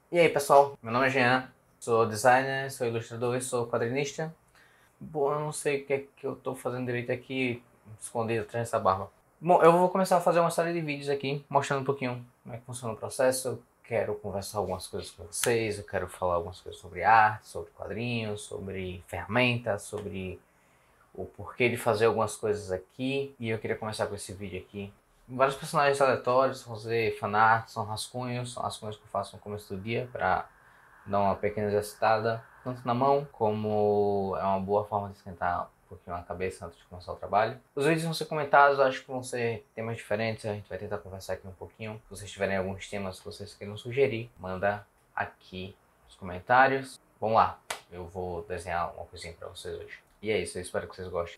E aí pessoal, meu nome é Jean, sou designer, sou ilustrador e sou quadrinista. Bom, eu não sei o que é que eu tô fazendo direito aqui, escondido atrás dessa barba. Bom, eu vou começar a fazer uma série de vídeos aqui, mostrando um pouquinho como é que funciona o processo. Eu quero conversar algumas coisas com vocês, eu quero falar algumas coisas sobre arte, sobre quadrinhos, sobre ferramentas, sobre o porquê de fazer algumas coisas aqui. E eu queria começar com esse vídeo aqui. Vários personagens aleatórios, vão fazer fanart, são rascunhos que eu faço no começo do dia para dar uma pequena exercitada, tanto na mão como é uma boa forma de esquentar um pouquinho a cabeça antes de começar o trabalho. Os vídeos vão ser comentados, acho que vão ser temas diferentes, a gente vai tentar conversar aqui um pouquinho. Se vocês tiverem alguns temas que vocês queiram sugerir, manda aqui nos comentários. Vamos lá, eu vou desenhar uma coisinha para vocês hoje. E é isso, eu espero que vocês gostem.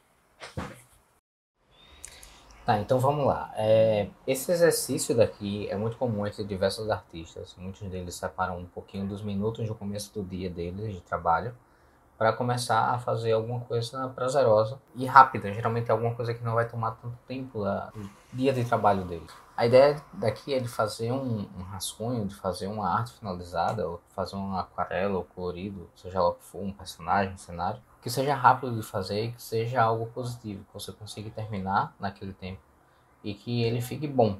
Tá, então vamos lá. Esse exercício daqui é muito comum entre diversos artistas. Muitos deles separam um pouquinho dos minutos no começo do dia deles de trabalho para começar a fazer alguma coisa prazerosa e rápida. Geralmente é alguma coisa que não vai tomar tanto tempo do dia de trabalho deles. A ideia daqui é de fazer um rascunho, de fazer uma arte finalizada, ou fazer uma aquarela ou colorido, seja lá o que for, um personagem, um cenário, que seja rápido de fazer e que seja algo positivo, que você consiga terminar naquele tempo e que ele fique bom,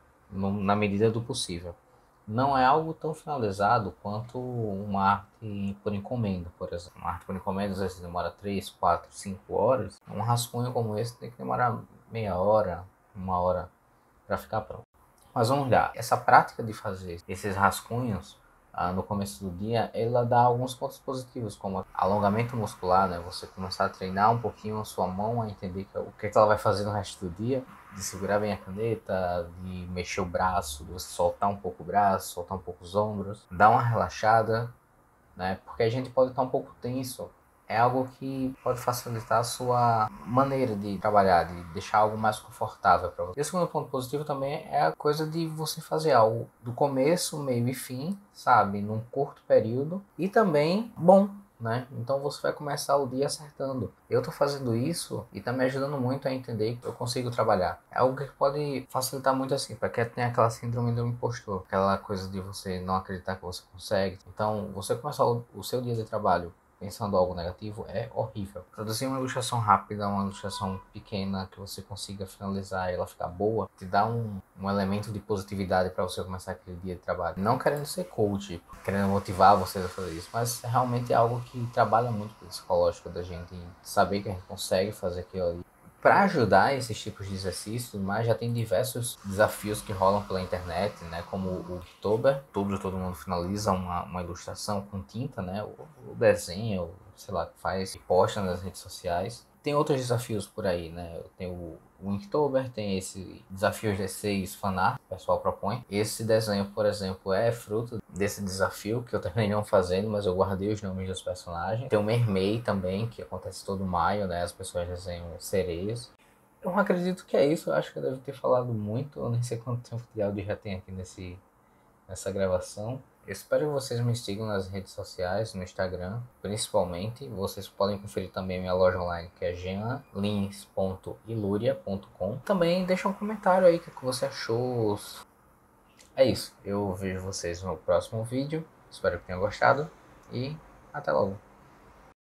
na medida do possível. Não é algo tão finalizado quanto uma arte por encomenda, por exemplo. Uma arte por encomenda às vezes demora 3, 4, 5 horas. Um rascunho como esse tem que demorar meia hora, uma hora para ficar pronto. Mas vamos lá, essa prática de fazer esses rascunhos no começo do dia, ela dá alguns pontos positivos, como alongamento muscular, né? Você começar a treinar um pouquinho a sua mão, a entender o que ela vai fazer no resto do dia, de segurar bem a caneta, de mexer o braço, de você soltar um pouco o braço, soltar um pouco os ombros, dar uma relaxada, né? Porque a gente pode estar um pouco tenso. É algo que pode facilitar a sua maneira de trabalhar, de deixar algo mais confortável para você. E o segundo ponto positivo também é a coisa de você fazer algo do começo, meio e fim, sabe, num curto período e também bom, né? Então você vai começar o dia acertando. Eu tô fazendo isso e tá me ajudando muito a entender que eu consigo trabalhar. É algo que pode facilitar muito assim, para quem tem aquela síndrome do impostor, aquela coisa de você não acreditar que você consegue. Então, você começar o seu dia de trabalho pensando algo negativo é horrível. Produzir uma ilustração rápida, uma ilustração pequena que você consiga finalizar e ela ficar boa, te dá um elemento de positividade para você começar aquele dia de trabalho. Não querendo ser coach, querendo motivar vocês a fazer isso, mas realmente é algo que trabalha muito com o psicológico da gente, em saber que a gente consegue fazer aquilo ali. Para ajudar esses tipos de exercícios, mas já tem diversos desafios que rolam pela internet, né? Como o Inktober, todo mundo finaliza uma ilustração com tinta, né? O desenho, sei lá, faz e posta nas redes sociais. Tem outros desafios por aí, né? Tem o Inktober, tem esse desafio G6 fanart que o pessoal propõe. Esse desenho, por exemplo, é fruto desse desafio que eu terminei não fazendo, mas eu guardei os nomes dos personagens. Tem o Mermaid também, que acontece todo maio, né? As pessoas desenham sereias. Eu acredito que é isso, eu acho que eu devo ter falado muito, eu nem sei quanto tempo de áudio já tem aqui nessa gravação. Eu espero que vocês me sigam nas redes sociais, no Instagram, principalmente. Vocês podem conferir também a minha loja online, que é jeanlins.iluria.com. Também deixa um comentário aí, o que você achou. É isso, eu vejo vocês no próximo vídeo. Espero que tenham gostado e até logo.